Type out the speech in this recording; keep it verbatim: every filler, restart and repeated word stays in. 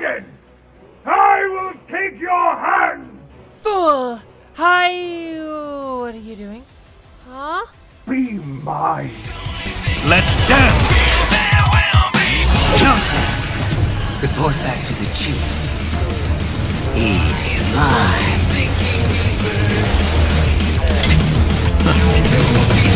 dragon! I will take your hands! Fool! Hi... What are you doing? Huh? Be mine! Let's dance! Closer! Report back to the chief. He's mine.